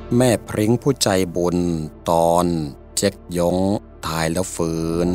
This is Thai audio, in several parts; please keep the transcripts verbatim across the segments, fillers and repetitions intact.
แม่พริ้งผู้ใจบุญตอนเจ๊กยงตายแล้วฟื้น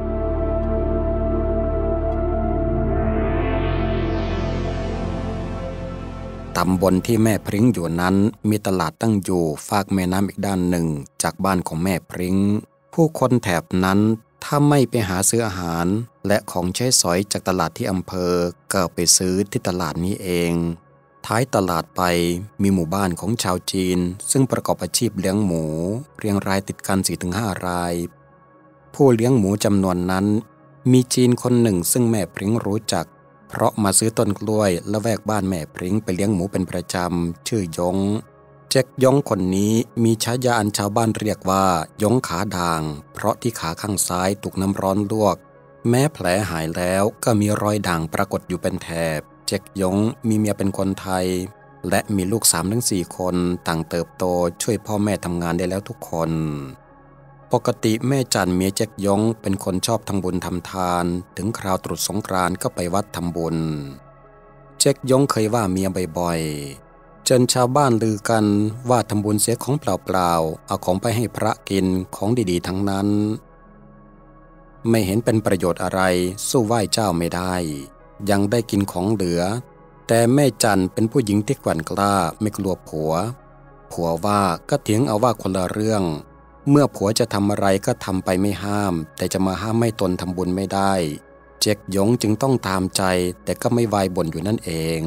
ตำบลที่แม่พริ้งอยู่นั้นมีตลาดตั้งอยู่ฝากแม่น้ำอีกด้านหนึ่งจากบ้านของแม่พริ้งผู้คนแถบนั้นถ้าไม่ไปหาซื้ออาหารและของใช้สอยจากตลาดที่อำเภอก็ไปซื้อที่ตลาดนี้เองท้ายตลาดไปมีหมู่บ้านของชาวจีนซึ่งประกอบอาชีพเลี้ยงหมูเรียงรายติดกัน สี่ถึงห้า รายผู้เลี้ยงหมูจำนวนนั้นมีจีนคนหนึ่งซึ่งแม่พริ้งรู้จักเพราะมาซื้อต้นกล้วยและแวกบ้านแม่พริ้งไปเลี้ยงหมูเป็นประจำชื่อยงเจ๊กยงคนนี้มีฉายาอันชาวบ้านเรียกว่ายงขาด่างเพราะที่ขาข้างซ้ายถูกน้ำร้อนลวกแม้แผลหายแล้วก็มีรอยด่างปรากฏอยู่เป็นแถบเจ๊กยงมีเมียเป็นคนไทยและมีลูก สามถึงสี่ คนต่างเติบโตช่วยพ่อแม่ทำงานได้แล้วทุกคนปกติแม่จันเมียเจ๊กยงเป็นคนชอบทำบุญทำทานถึงคราวตรุษสงกรานต์ก็ไปวัดทำบุญเจ๊กยงเคยว่าเมียบ่อยๆจนชาวบ้านลือกันว่าทำบุญเสียของเปล่าๆเอาของไปให้พระกินของดีๆทั้งนั้นไม่เห็นเป็นประโยชน์อะไรสู้ไหว้เจ้าไม่ได้ยังได้กินของเหลือแต่แม่จันเป็นผู้หญิงที่แกร่งกล้าไม่กลัวผัวผัวว่าก็เถียงเอาว่าคนละเรื่องเมื่อผัวจะทำอะไรก็ทำไปไม่ห้ามแต่จะมาห้ามไม่ตนทำบุญไม่ได้เจ๊กยงจึงต้องตามใจแต่ก็ไม่วายบ่นอยู่นั่นเอง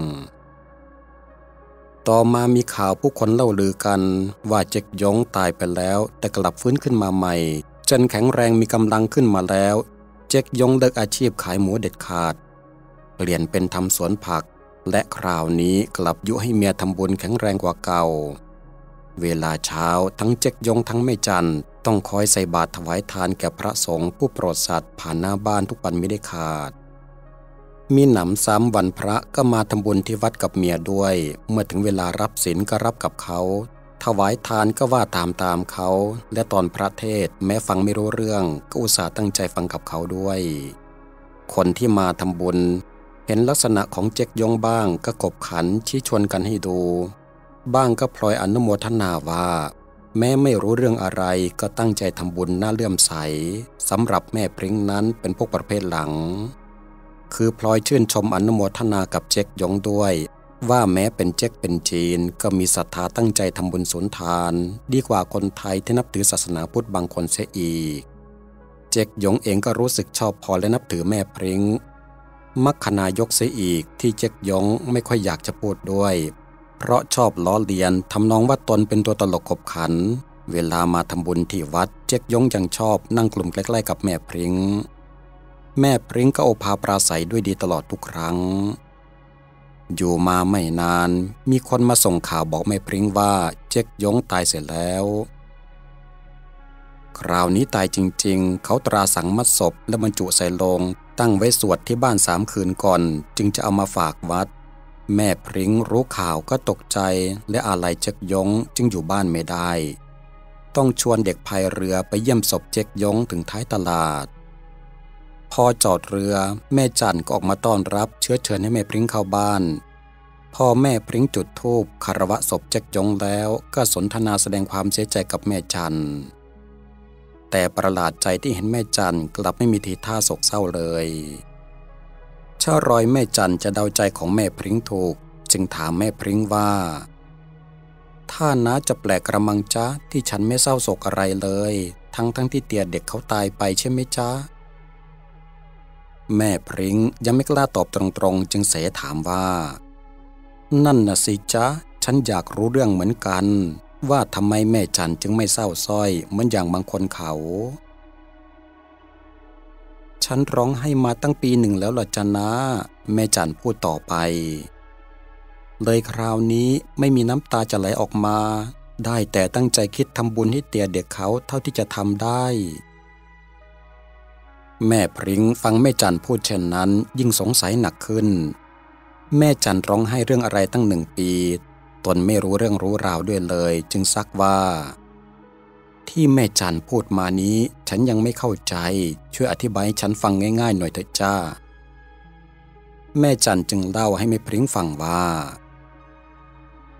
ต่อมามีข่าวผู้คนเล่าลือกันว่าเจ๊กยงตายไปแล้วแต่กลับฟื้นขึ้นมาใหม่จนแข็งแรงมีกำลังขึ้นมาแล้วเจ๊กยงเลิกอาชีพขายหมูเด็ดขาดเปลี่ยนเป็นทำสวนผักและคราวนี้กลับยุให้เมียทำบุญแข็งแรงกว่าเก่าเวลาเช้าทั้งเจ๊กยงทั้งแม่จันต้องคอยใส่บาตรถวายทานแก่พระสงฆ์ผู้โปรดสัตว์ผ่านหน้าบ้านทุกวันไม่ได้ขาดมีหนำซ้ำวันพระก็มาทำบุญที่วัดกับเมียด้วยเมื่อถึงเวลารับศีลก็รับกับเขาถวายทานก็ว่าตามตามเขาและตอนพระเทศแม้ฟังไม่รู้เรื่องก็อุตส่าห์ตั้งใจฟังกับเขาด้วยคนที่มาทำบุญเห็นลักษณะของเจ๊กยงบ้างก็กบขันชี้ชวนกันให้ดูบ้างก็พลอยอนุโมทนาว่าแม้ไม่รู้เรื่องอะไรก็ตั้งใจทำบุญน่าเลื่อมใสสำหรับแม่พริ้งนั้นเป็นพวกประเภทหลังคือพลอยชื่นชมอนุโมทนากับเจ๊กยงด้วยว่าแม้เป็นเจ๊กเป็นจีนก็มีศรัทธาตั้งใจทำบุญสุนทานดีกว่าคนไทยที่นับถือศาสนาพุทธบางคนเสียอีกเจ๊กยงเองก็รู้สึกชอบพอและนับถือแม่พริ้งมัคคณายกเสียอีกที่เจ๊กยงไม่ค่อยอยากจะพูดด้วยเพราะชอบล้อเลียนทำนองว่าตนเป็นตัวตลกขบขันเวลามาทำบุญที่วัดเจ๊กยงยังชอบนั่งกลุ่มใกล้ๆกับแม่พริ้งแม่พริ้งก็โอภาปราศัยด้วยดีตลอดทุกครั้งอยู่มาไม่นานมีคนมาส่งข่าวบอกแม่พริ้งว่าเจ๊กยงตายเสร็จแล้วคราวนี้ตายจริงๆเขาตราสังมัดศพและบรรจุใส่โลงตั้งไว้สวดที่บ้านสามคืนก่อนจึงจะเอามาฝากวัดแม่พริ้งรู้ข่าวก็ตกใจและอาลัยเจ๊กยงจึงอยู่บ้านไม่ได้ต้องชวนเด็กพายเรือไปเยี่ยมศพเจ๊กยงถึงท้ายตลาดพอจอดเรือแม่จันก็ออกมาต้อนรับเชื้อเชิญให้แม่พริ้งเข้าบ้านพอแม่พริ้งจุดธูปคารวะศพเจ๊กยงแล้วก็สนทนาแสดงความเสียใจกับแม่จันแต่ประหลาดใจที่เห็นแม่จันกลับไม่มีทีท่าโศกเศร้าเลยช่ารอยแม่จันจะเดาใจของแม่พริ้งถูกจึงถามแม่พริ้งว่าถ้าน้าจะแปลกกระมังจ๊ะที่ฉันไม่เศร้าโศกอะไรเลยทั้งทั้งที่เตียเด็กเขาตายไปใช่ไหมจ๊ะแม่พริ้งยังไม่กล้าตอบตรงๆจึงเสถามว่านั่นน่ะสิจ๊ะฉันอยากรู้เรื่องเหมือนกันว่าทำไมแม่จันจึงไม่เศร้าส้อยเหมือนอย่างบางคนเขาฉันร้องให้มาตั้งปีหนึ่งแล้วล่ะจ๊ะนะแม่จันพูดต่อไปเลยคราวนี้ไม่มีน้ำตาจะไหลออกมาได้แต่ตั้งใจคิดทำบุญให้เตียเด็กเขาเท่าที่จะทำได้แม่พริ้งฟังแม่จันพูดเช่นนั้นยิ่งสงสัยหนักขึ้นแม่จันร้องไห้เรื่องอะไรตั้งหนึ่งปีตนไม่รู้เรื่องรู้ราวด้วยเลยจึงซักว่าที่แม่จันพูดมานี้ฉันยังไม่เข้าใจช่วยอธิบายให้ฉันฟังง่ายๆหน่อยเถิดจ้าแม่จันจึงเล่าให้แม่พริ้งฟังว่า แ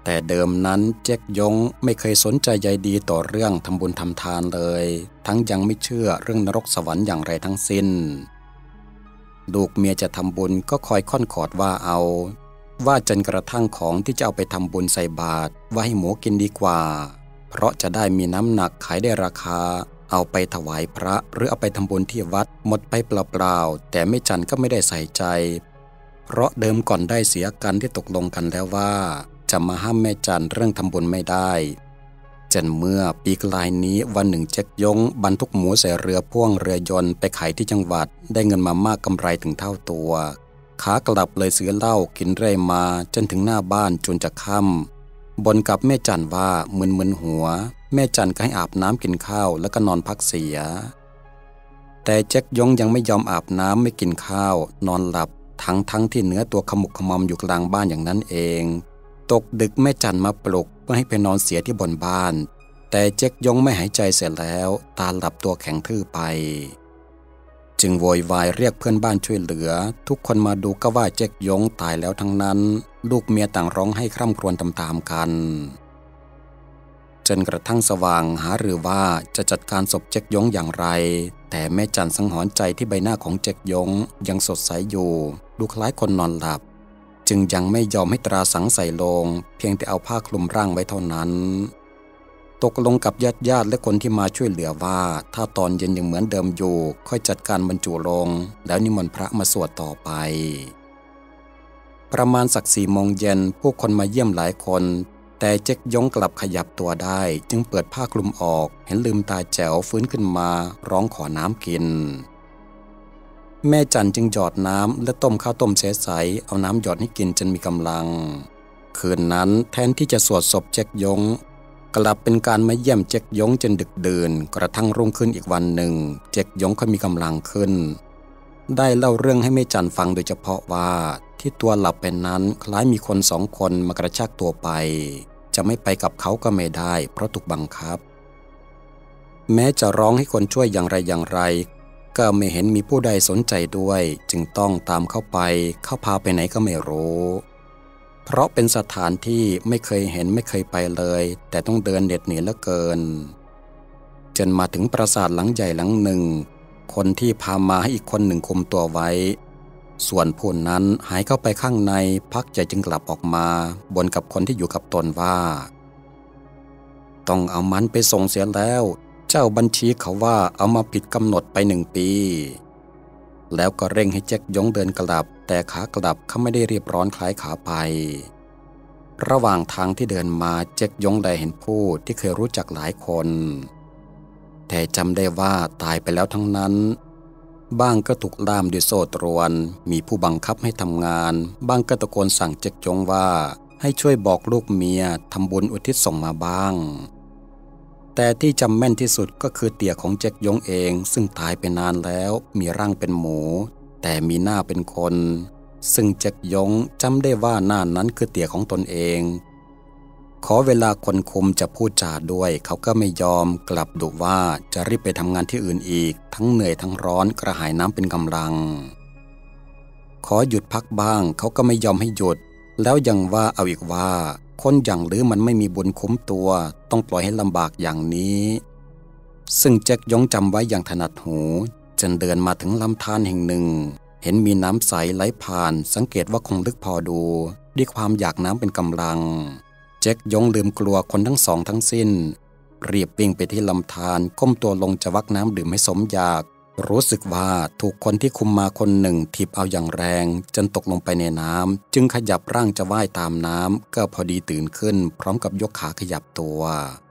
แต่เดิมนั้นเจ๊กยงไม่เคยสนใจใยดีต่อเรื่องทำบุญทำทานเลยทั้งยังไม่เชื่อเรื่องนรกสวรรค์อย่างไรทั้งสิ้นลูกเมียจะทำบุญก็คอยค่อนขอดว่าเอาว่าจนกระทั่งของที่จะเอาไปทำบุญใส่บาตรว่าให้หมูกินดีกว่าเพราะจะได้มีน้ำหนักขายได้ราคาเอาไปถวายพระหรือเอาไปทำบุญที่วัดหมดไปเปล่าๆแต่แม่จันก็ไม่ได้ใส่ใจเพราะเดิมก่อนได้เสียกันที่ตกลงกันแล้วว่าจะมาห้ามแม่จันเรื่องทำบุญไม่ได้จนเมื่อปีกลายนี้วันหนึ่งเจ๊กยงบรรทุกหมูใส่เรือพ่วงเรือยนต์ไปขายที่จังหวัดได้เงินมามากกำไรถึงเท่าตัวขากลับเลยซื้อเหล้ากินเรื่อยมาจนถึงหน้าบ้านจนจะค่ำบ่นกับแม่จันว่ามึนๆหัวแม่จันก็ให้อาบน้ำกินข้าวแล้วก็นอนพักเสียแต่เจ๊กยงยังไม่ยอมอาบน้ำไม่กินข้าวนอนหลับทั้งทั้งที่เนื้อตัวขมุกขมอมอยู่กลางบ้านอย่างนั้นเองตกดึกแม่จันมาปลุกเพื่อให้ไปนอนเสียที่บนบ้านแต่เจ๊กยงไม่หายใจเสร็จแล้วตาหลับตัวแข็งทื่อไปจึงโวยวายเรียกเพื่อนบ้านช่วยเหลือทุกคนมาดูก็ว่าเจ๊กยงตายแล้วทั้งนั้นลูกเมียต่างร้องให้คร่ำครวญตามๆกันจนกระทั่งสว่างหารือว่าจะจัดการศพเจ๊กยงอย่างไรแต่แม่จันสังหรณ์ใจที่ใบหน้าของเจ๊กยงยังสดใสอยู่ดูคล้ายคนนอนหลับจึงยังไม่ยอมให้ตราสังใส่ลงเพียงแต่เอาผ้าคลุมร่างไว้เท่านั้นตกลงกับญาติญาติและคนที่มาช่วยเหลือว่าถ้าตอนเย็นยังเหมือนเดิมอยู่ค่อยจัดการบรรจุลงแล้วนิมนต์พระมาสวดต่อไปประมาณสักสี่โมงเย็นผู้คนมาเยี่ยมหลายคนแต่เจ๊กยงกลับขยับตัวได้จึงเปิดผ้าคลุมออกเห็นลืมตาแจ๋วฟื้นขึ้นมาร้องขอน้ำกินแม่จันจึงหยอดน้ำและต้มข้าวต้มใสๆเอาน้ำหยอดให้กินจนมีกำลังคืนนั้นแทนที่จะสวดศพเจ๊กยงกลับเป็นการมาเยี่ยมเจ๊กยงจนดึกดื่นกระทั่งรุ่งขึ้นอีกวันหนึ่งเจ๊กยงก็มีกำลังขึ้นได้เล่าเรื่องให้แม่จันฟังโดยเฉพาะว่าที่ตัวหลับเป็นนั้นคล้ายมีคนสองคนมากระชากตัวไปจะไม่ไปกับเขาก็ไม่ได้เพราะถูกบังคับแม้จะร้องให้คนช่วยอย่างไรอย่างไรก็ไม่เห็นมีผู้ใดสนใจด้วยจึงต้องตามเข้าไปเข้าพาไปไหนก็ไม่รู้เพราะเป็นสถานที่ไม่เคยเห็นไม่เคยไปเลยแต่ต้องเดินเหน็ดเหนื่อยเหลือเกินจนมาถึงปราสาทหลังใหญ่หลังหนึ่งคนที่พามาให้อีกคนหนึ่งคุมตัวไว้ส่วนผู้นั้นหายเข้าไปข้างในพักใจจึงกลับออกมาบ่นกับคนที่อยู่กับตนว่าต้องเอามันไปส่งเสียแล้วเจ้าบัญชีเขาว่าเอามาผิดกำหนดไปหนึ่งปีแล้วก็เร่งให้เจ๊กยงเดินกลับแต่ขากลับเขาไม่ได้รีบร้อนคล้ายขาไประหว่างทางที่เดินมาเจ๊กยงได้เห็นผู้ที่เคยรู้จักหลายคนแต่จำได้ว่าตายไปแล้วทั้งนั้นบ้างก็ถูกล่ามด้วยโซ่ตรวนมีผู้บังคับให้ทำงานบ้างก็ตะโกนสั่งเจ๊กยงว่าให้ช่วยบอกลูกเมียทำบุญอุทิศส่งมาบ้างแต่ที่จำแม่นที่สุดก็คือเตี่ยของเจ๊กยงเองซึ่งตายไปนานแล้วมีร่างเป็นหมูแต่มีหน้าเป็นคนซึ่งเจ๊กยงจำได้ว่าหน้านั้นคือเตี่ยของตนเองขอเวลาคนคุมจะพูดจาด้วยเขาก็ไม่ยอมกลับดุว่าจะรีบไปทำงานที่อื่นอีกทั้งเหนื่อยทั้งร้อนกระหายน้ำเป็นกำลังขอหยุดพักบ้างเขาก็ไม่ยอมให้หยุดแล้วยังว่าเอาอีกว่าคนอย่างหรือมันไม่มีบุญคุ้มตัวต้องปล่อยให้ลำบากอย่างนี้ซึ่งเจ๊กยงจำไว้อย่างถนัดหูจนเดินมาถึงลำธารแห่งหนึ่งเห็นมีน้ำใสไหลผ่านสังเกตว่าคงลึกพอดูด้วยความอยากน้ำเป็นกำลังเจ๊กยงลืมกลัวคนทั้งสองทั้งสิ้นรีบวิ่งไปที่ลำธารก้มตัวลงจะวักน้ำดื่มให้สมอยากรู้สึกว่าถูกคนที่คุมมาคนหนึ่งถีบเอาอย่างแรงจนตกลงไปในน้ำจึงขยับร่างจะว่ายตามน้ำก็พอดีตื่นขึ้นพร้อมกับยกขาขยับตัว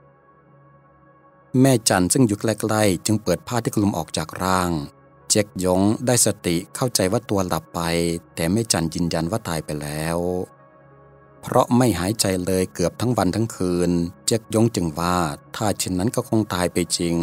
แม่จันซึ่งอยู่ใกล้ๆจึงเปิดผ้าที่คลุมออกจากร่างเจ๊กยงได้สติเข้าใจว่าตัวหลับไปแต่แม่จันยืนยันว่าตายไปแล้วเพราะไม่หายใจเลยเกือบทั้งวันทั้งคืนเจ๊กยงจึงว่าถ้าเช่นนั้นก็คงตายไปจริง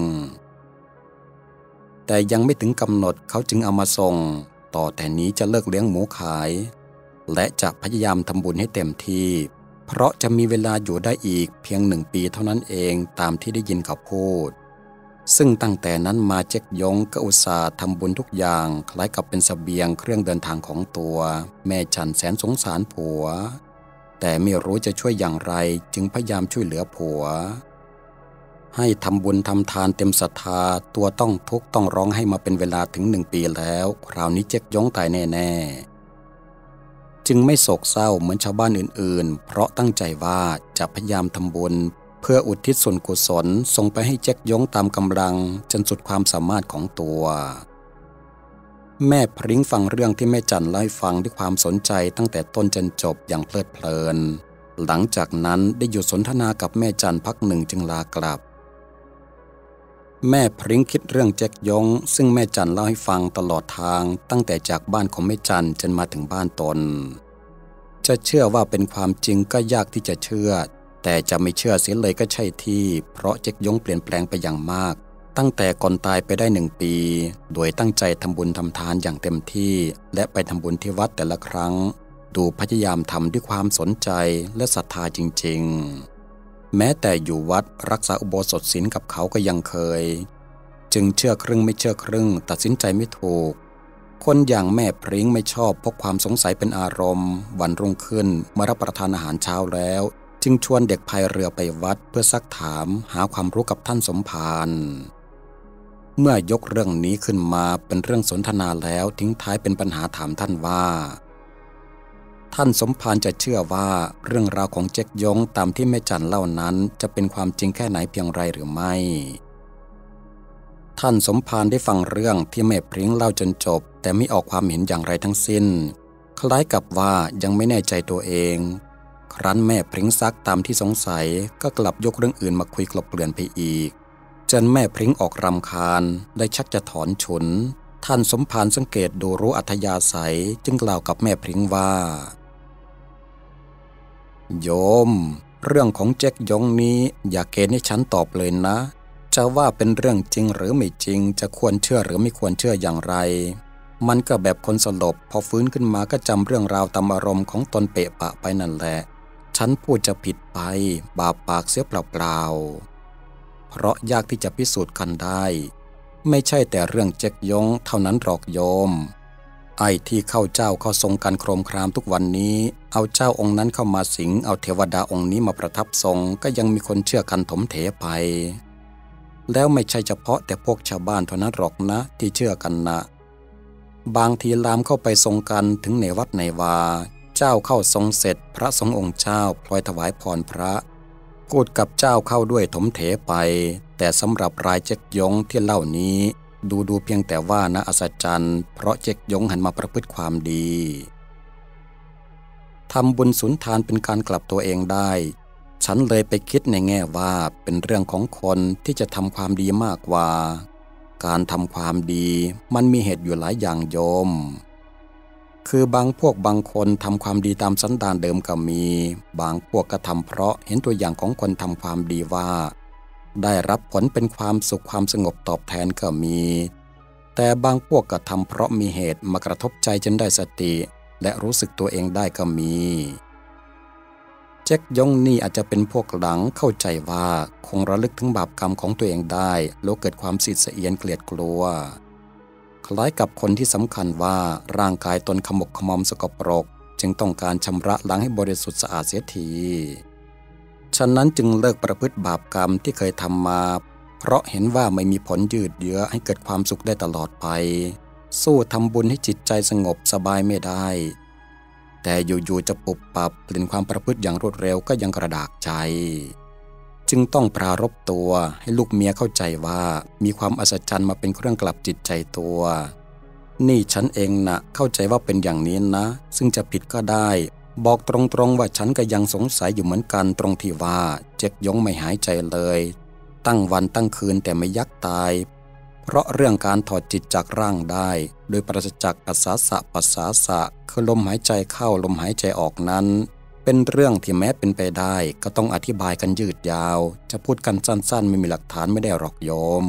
แต่ยังไม่ถึงกำหนดเขาจึงเอามาส่งต่อแต่นี้จะเลิกเลี้ยงหมูขายและจะพยายามทำบุญให้เต็มที่เพราะจะมีเวลาอยู่ได้อีกเพียงหนึ่งปีเท่านั้นเองตามที่ได้ยินเขาพูดซึ่งตั้งแต่นั้นมาเจ๊กยงก็อุตส่าห์ทำบุญทุกอย่างคล้ายกับเป็นเสบียงเครื่องเดินทางของตัวแม่จันแสนสงสารผัวแต่ไม่รู้จะช่วยอย่างไรจึงพยายามช่วยเหลือผัวให้ทำบุญทำทานเต็มศรัทธาตัวต้องทุกข์ต้องร้องให้มาเป็นเวลาถึงหนึ่งปีแล้วคราวนี้เจ๊กย้งตายแน่ๆจึงไม่โศกเศร้าเหมือนชาวบ้านอื่นๆเพราะตั้งใจว่าจะพยายามทำบุญเพื่ออุทิศส่วนกุศลส่งไปให้เจ๊กย้งตามกำลังจนสุดความสามารถของตัวแม่พริ้งฟังเรื่องที่แม่จันเล่าให้ฟังด้วยความสนใจตั้งแต่ต้นจนจบอย่างเพลิดเพลินหลังจากนั้นได้หยุดสนทนากับแม่จันพักหนึ่งจึงลากลับแม่พริ้งคิดเรื่องเจ๊กย้งซึ่งแม่จันเล่าให้ฟังตลอดทางตั้งแต่จากบ้านของแม่จันจนมาถึงบ้านตนจะเชื่อว่าเป็นความจริงก็ยากที่จะเชื่อแต่จะไม่เชื่อเสียเลยก็ใช่ที่เพราะเจ๊กย้งเปลี่ยนแปลงไปอย่างมากตั้งแต่ก่อนตายไปได้หนึ่งปีโดยตั้งใจทำบุญทำทานอย่างเต็มที่และไปทำบุญที่วัดแต่ละครั้งดูพยายามทำด้วยความสนใจและศรัทธาจริงๆแม้แต่อยู่วัดรักษาอุโบสถศีลกับเขาก็ยังเคยจึงเชื่อครึ่งไม่เชื่อครึ่งตัดสินใจไม่ถูกคนอย่างแม่พริ้งไม่ชอบพกความสงสัยเป็นอารมณ์วันรุ่งขึ้นเมื่อรับประทานอาหารเช้าแล้วจึงชวนเด็กพายเรือไปวัดเพื่อซักถามหาความรู้กับท่านสมภารเมื่อยกเรื่องนี้ขึ้นมาเป็นเรื่องสนทนาแล้วทิ้งท้ายเป็นปัญหาถามท่านว่าท่านสมภารจะเชื่อว่าเรื่องราวของเจ๊กย้งตามที่แม่จันเล่านั้นจะเป็นความจริงแค่ไหนเพียงไรหรือไม่ท่านสมภารได้ฟังเรื่องที่แม่พริ้งเล่าจนจบแต่ไม่ออกความเห็นอย่างไรทั้งสิ้นคล้ายกับว่ายังไม่แน่ใจตัวเองครั้นแม่พริ้งซักตามที่สงสัยก็กลับยกเรื่องอื่นมาคุยกลบเกลื่อนไปอีกจนแม่พริ้งออกรำคาญได้ชักจะถอนฉุนท่านสมภารสังเกตดูรู้อัธยาศัยจึงกล่าวกับแม่พริ้งว่าโยมเรื่องของเจ๊กย้งนี้อย่าเกณฑ์ให้ฉันตอบเลยนะจะว่าเป็นเรื่องจริงหรือไม่จริงจะควรเชื่อหรือไม่ควรเชื่ออย่างไรมันก็แบบคนสลบพอฟื้นขึ้นมาก็จำเรื่องราวตามอารมณ์ของตนเปะปะไปนั่นแหละฉันพูดจะผิดไปบาปปากเสียเปล่าๆเพราะยากที่จะพิสูจน์กันได้ไม่ใช่แต่เรื่องเจ๊กย้งเท่านั้นหรอกโยมไอ้ที่เข้าเจ้าเข้าทรงกันโครมครามทุกวันนี้เอาเจ้าองค์นั้นเข้ามาสิงเอาเทวดาองค์นี้มาประทับทรงก็ยังมีคนเชื่อกันถมเถไปแล้วไม่ใช่เฉพาะแต่พวกชาวบ้านเท่านั้นหรอกนะที่เชื่อกันนะบางทีลามเข้าไปทรงกันถึงในวัดในวาเจ้าเข้าทรงเสร็จพระสงฆ์องค์เจ้าพลอยถวายพรพระกูดกับเจ้าเข้าด้วยถมเถไปแต่สำหรับรายเจ๊กย้งที่เล่านี้ดูดูเพียงแต่ว่านะอัศจรรย์เพราะเจ๊กย้งหันมาประพฤติความดีทำบุญสุนทานเป็นการกลับตัวเองได้ฉันเลยไปคิดในแง่ว่าเป็นเรื่องของคนที่จะทำความดีมากกว่าการทำความดีมันมีเหตุอยู่หลายอย่างโยมคือบางพวกบางคนทำความดีตามสันดานเดิมก็มีบางพวกก็ทำเพราะเห็นตัวอย่างของคนทำความดีว่าได้รับผลเป็นความสุขความสงบตอบแทนก็มีแต่บางพวกก็ทำเพราะมีเหตุมากระทบใจจนได้สติและรู้สึกตัวเองได้ก็มีเจ๊กย้งนี่อาจจะเป็นพวกหลังเข้าใจว่าคงระลึกถึงบาปกรรมของตัวเองได้แล้วเกิดความสิทธิ์เสียนเกลียดกลัวคล้ายกับคนที่สำคัญว่าร่างกายตนขมกขมอมสกปรกจึงต้องการชำระล้างให้บริสุทธิ์สะอาดเสียทีฉะนั้นจึงเลิกประพฤติบาปกรรมที่เคยทำมาเพราะเห็นว่าไม่มีผลยืดเยื้อให้เกิดความสุขได้ตลอดไปสู้ทำบุญให้จิตใจสงบสบายไม่ได้แต่อยู่ๆจะปุบปับเปลี่ยนความประพฤติอย่างรวดเร็วก็ยังกระดากใจจึงต้องปรารภตัวให้ลูกเมียเข้าใจว่ามีความอัศจรรย์มาเป็นเครื่องกลับจิตใจตัวนี่ฉันเองนะเข้าใจว่าเป็นอย่างนี้นะซึ่งจะผิดก็ได้บอกตรงๆว่าฉันก็ยังสงสัยอยู่เหมือนกันตรงที่ว่าเจ๊กย้งไม่หายใจเลยตั้งวันตั้งคืนแต่ไม่ยักตายเพราะเรื่องการถอดจิตจากร่างได้โดยปราศจากอัศสะปัสสาสะคือลมหายใจเข้าลมหายใจออกนั้นเป็นเรื่องที่แม้เป็นไปได้ก็ต้องอธิบายกันยืดยาวจะพูดกันสั้นๆไม่มีหลักฐานไม่ได้หรอกโยม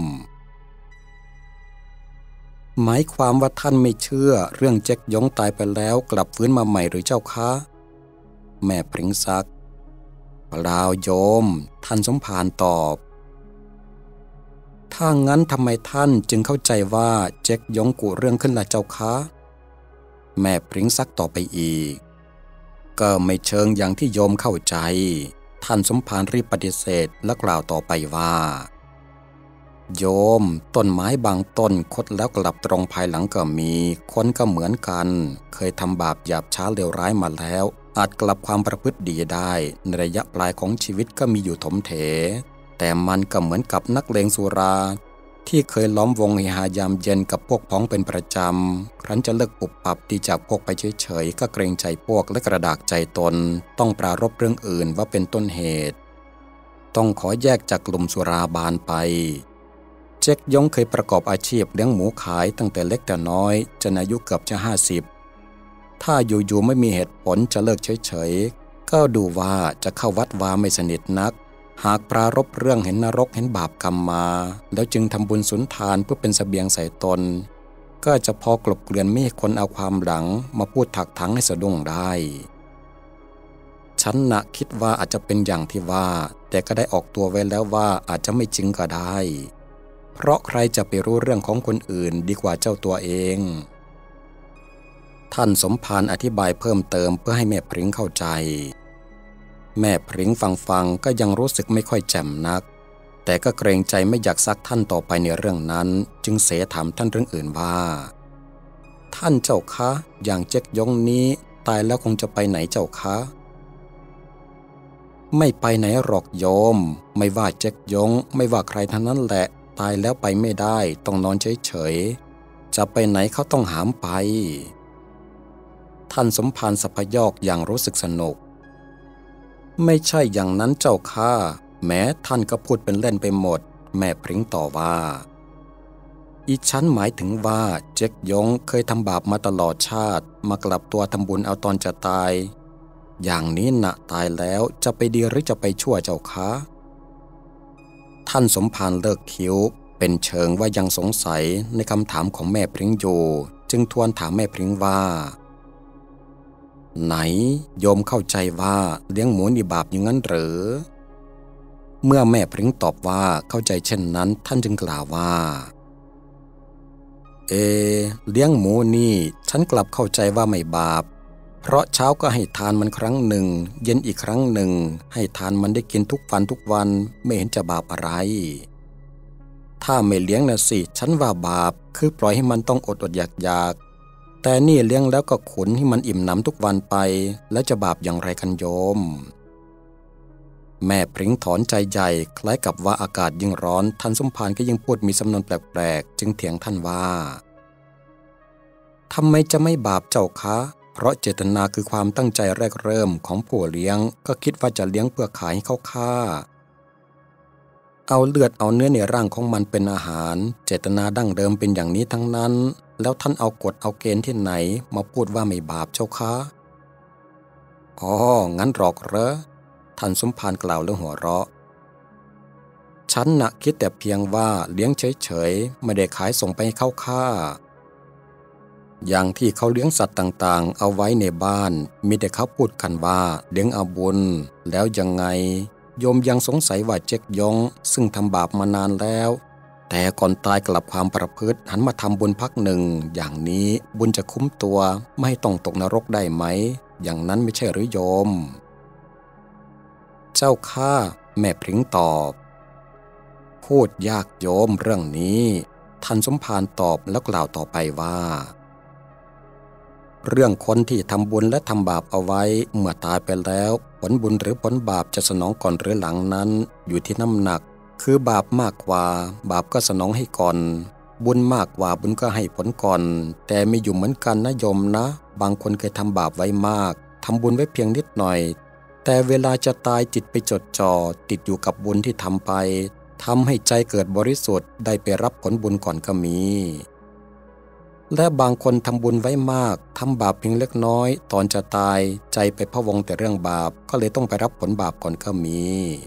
หมายความว่าท่านไม่เชื่อเรื่องเจ๊กย้งตายไปแล้วกลับฟื้นมาใหม่หรือเจ้าคะแม่พริ้งซักเปล่าโยมท่านสมภารตอบถ้างั้นทำไมท่านจึงเข้าใจว่าเจ๊กย้งกุเรื่องขึ้นล่ะเจ้าคะแม่พริ้งซักต่อไปอีกก็ไม่เชิงอย่างที่โยมเข้าใจท่านสมภารรีบปฏิเสธและกล่าวต่อไปว่าโยมต้นไม้บางต้นคดแล้วกลับตรงภายหลังก็มีคนก็เหมือนกันเคยทำบาปหยาบช้าเลวร้ายมาแล้วอาจกลับความประพฤติดีได้ในระยะปลายของชีวิตก็มีอยู่ถมเถแต่มันก็เหมือนกับนักเลงสุราที่เคยล้อมวงเฮฮายามเย็นกับพวกพ้องเป็นประจำครั้นจะเลิกปุบปับตีจากพวกไปเฉยๆก็เกรงใจพวกและกระดากใจตนต้องปรารภเรื่องอื่นว่าเป็นต้นเหตุต้องขอแยกจากกลุ่มสุราบานไปเจ๊กยงเคยประกอบอาชีพเลี้ยงหมูขายตั้งแต่เล็กแต่น้อยจนอายุเกือบจะห้าสิบถ้าอยู่ๆไม่มีเหตุผลจะเลิกเฉยๆก็ดูว่าจะเข้าวัดวาไม่สนิทนักหากปรารภเรื่องเห็นนรกเห็นบาปกรรมมาแล้วจึงทำบุญสุนทานเพื่อเป็นเสบียงใส่ตนก็จะพอกลบเกลื่อนไม่ให้คนเอาความหลังมาพูดถักถังให้สะดุ้งได้ฉันน่ะคิดว่าอาจจะเป็นอย่างที่ว่าแต่ก็ได้ออกตัวไว้แล้วว่าอาจจะไม่จริงก็ได้เพราะใครจะไปรู้เรื่องของคนอื่นดีกว่าเจ้าตัวเองท่านสมภารอธิบายเพิ่มเติมเพื่อให้แม่พริ้งเข้าใจแม่พริ้งฟังฟังก็ยังรู้สึกไม่ค่อยแจ่มนักแต่ก็เกรงใจไม่อยากซักท่านต่อไปในเรื่องนั้นจึงเสถามท่านเรื่องอื่นว่าท่านเจ้าคะอย่างเจ๊กยงนี้ตายแล้วคงจะไปไหนเจ้าคะไม่ไปไหนหรอกโยมไม่ว่าเจ๊กยงไม่ว่าใครทั้งนั้นแหละตายแล้วไปไม่ได้ต้องนอนเฉยๆจะไปไหนเขาต้องหามไปท่านสมภารสัพยอกอย่างรู้สึกสนุกไม่ใช่อย่างนั้นเจ้าค่ะแม้ท่านก็พูดเป็นเล่นไปหมดแม่พริ้งต่อว่าอีฉันหมายถึงว่าเจ๊กยงเคยทำบาปมาตลอดชาติมากลับตัวทำบุญเอาตอนจะตายอย่างนี้นะตายแล้วจะไปดีหรือจะไปชั่วเจ้าคะท่านสมภารเลิกคิ้วเป็นเชิงว่ายังสงสัยในคำถามของแม่พริ้งอยู่จึงทวนถามแม่พริ้งว่าไหนโยมเข้าใจว่าเลี้ยงหมูนี่บาปอย่างนั้นหรือเมื่อแม่พริ้งตอบว่าเข้าใจเช่นนั้นท่านจึงกล่าวว่าเอเลี้ยงหมูนี่ฉันกลับเข้าใจว่าไม่บาปเพราะเช้าก็ให้ทานมันครั้งหนึ่งเย็นอีกครั้งหนึ่งให้ทานมันได้กินทุกวันทุกวันไม่เห็นจะบาปอะไรถ้าไม่เลี้ยงน่ะสิฉันว่าบาปคือปล่อยให้มันต้องอดอดอยากอยากแต่นี่เลี้ยงแล้วก็ขุนให้มันอิ่มหนำทุกวันไปแล้วจะบาปอย่างไรกันโยมแม่พริ้งถอนใจใหญ่คล้ายกับว่าอากาศยิ่งร้อนท่านสมภารก็ยิ่งพูดมีสำนวนแปลกๆจึงเถียงท่านว่าทำไมจะไม่บาปเจ้าคะเพราะเจตนาคือความตั้งใจแรกเริ่มของผู้เลี้ยงก็คิดว่าจะเลี้ยงเพื่อขายให้เขาฆ่าเอาเลือดเอาเนื้อในร่างของมันเป็นอาหารเจตนาดั้งเดิมเป็นอย่างนี้ทั้งนั้นแล้วท่านเอากฎเอาเกณฑ์ที่ไหนมาพูดว่าไม่บาปเจ้าคะอ๋องั้นหรอกเหรอท่านสมภารกล่าวแล้วหัวเราะฉันน่ะคิดแต่เพียงว่าเลี้ยงเฉยๆไม่ได้ขายส่งไปให้เขาฆ่าอย่างที่เขาเลี้ยงสัตว์ต่างๆเอาไว้ในบ้านมีแต่เขาพูดกันว่าเลี้ยงเอาบุญแล้วยังไงโยมยังสงสัยว่าเจ๊กยงซึ่งทำบาปมานานแล้วแต่ก่อนตายกลับความประพฤติหันมาทำบุญพักหนึ่งอย่างนี้บุญจะคุ้มตัวไม่ต้องตกนรกได้ไหมอย่างนั้นไม่ใช่หรือโยมเจ้าข้าแม่พริ้งตอบพูดยากโยมเรื่องนี้ท่านสมภารตอบแล้วกล่าวต่อไปว่าเรื่องคนที่ทำบุญและทำบาปเอาไว้เมื่อตายไปแล้วผลบุญหรือผลบาปจะสนองก่อนหรือหลังนั้นอยู่ที่น้ำหนักคือบาปมากกว่าบาปก็สนองให้ก่อนบุญมากกว่าบุญก็ให้ผลก่อนแต่ไม่อยู่เหมือนกันนะโยมนะบางคนเคยทำบาปไว้มากทำบุญไว้เพียงนิดหน่อยแต่เวลาจะตายจิตไปจดจ่อติดอยู่กับบุญที่ทำไปทำให้ใจเกิดบริสุทธิ์ได้ไปรับผลบุญก่อนก็มีและบางคนทำบุญไว้มากทำบาปเพียงเล็กน้อยตอนจะตายใจไปพะวงแต่เรื่องบาปก็เลยต้องไปรับผลบาปก่อนก็มี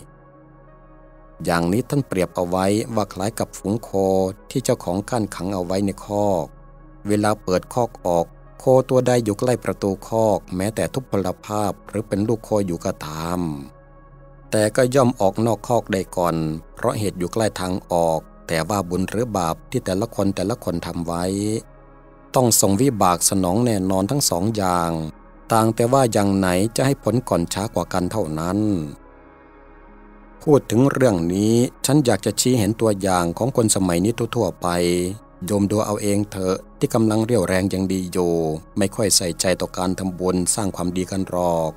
อย่างนี้ท่านเปรียบเอาไว้ว่าคล้ายกับฝูงโคที่เจ้าของกั้นขังเอาไว้ในคอกเวลาเปิดคอกออกโคตัวใดอยู่ใกล้ประตูคอกแม้แต่ทุพพลภาพหรือเป็นลูกโคอยู่ก็ตามแต่ก็ย่อมออกนอกคอกได้ก่อนเพราะเหตุอยู่ใกล้ทางออกแต่ว่าบุญหรือบาปที่แต่ละคนแต่ละคนทำไว้ต้องส่งวิบากสนองแน่นอนทั้งสองอย่างต่างแต่ว่าอย่างไหนจะให้ผลก่อนช้ากว่ากันเท่านั้นพูดถึงเรื่องนี้ฉันอยากจะชี้เห็นตัวอย่างของคนสมัยนี้ทั่วๆไปโยมดูเอาเองเถอะที่กำลังเรี่ยวแรงยังดีอยู่ไม่ค่อยใส่ใจต่อการทำบุญสร้างความดีกันหรอก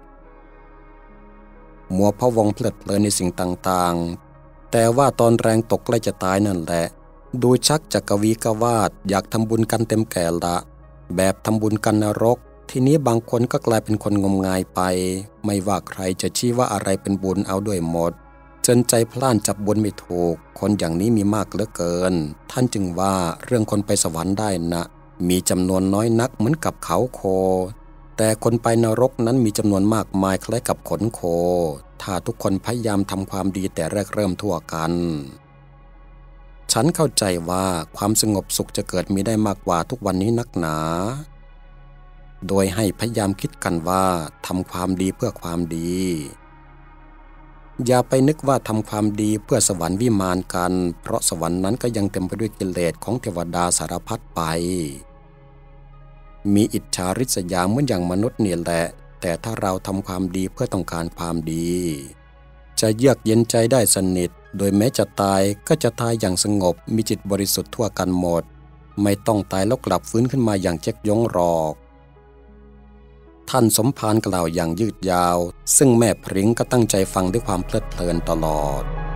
มัวพะวงเพลิดเพลินในสิ่งต่างๆแต่ว่าตอนแรงตกใกล้จะตายนั่นแหละดูชักจะกวีกวาดอยากทำบุญกันเต็มแก่ละแบบทำบุญกันนรกทีนี้บางคนก็กลายเป็นคนงมงายไปไม่ว่าใครจะชี้ว่าอะไรเป็นบุญเอาด้วยหมดจนใจพล่านจับบุญไม่ถูกคนอย่างนี้มีมากเหลือเกินท่านจึงว่าเรื่องคนไปสวรรค์ได้นะมีจำนวนน้อยนักเหมือนกับเขาโคแต่คนไปนรกนั้นมีจำนวนมากมายคล้ายกับขนโคถ้าทุกคนพยายามทำความดีแต่แรกเริ่มทั่วกันฉันเข้าใจว่าความสงบสุขจะเกิดมีได้มากกว่าทุกวันนี้นักหนาโดยให้พยายามคิดกันว่าทำความดีเพื่อความดีอย่าไปนึกว่าทำความดีเพื่อสวรรค์วิมานกันเพราะสวรรค์นั้นก็ยังเต็มไปด้วยกิเลสของเทวดาสารพัดไปมีอิจฉาริษยาเหมือนอย่างมนุษย์นี่แหละแต่ถ้าเราทำความดีเพื่อต้องการความดีจะเยือกเย็นใจได้สนิทโดยแม้จะตายก็จะตายอย่างสงบมีจิตบริสุทธิ์ทั่วกันหมดไม่ต้องตายแล้วกลับฟื้นขึ้นมาอย่างเจ๊กยงหรอกท่านสมภารกล่าวอย่างยืดยาวซึ่งแม่พริ้งก็ตั้งใจฟังด้วยความเพลิดเพลินตลอด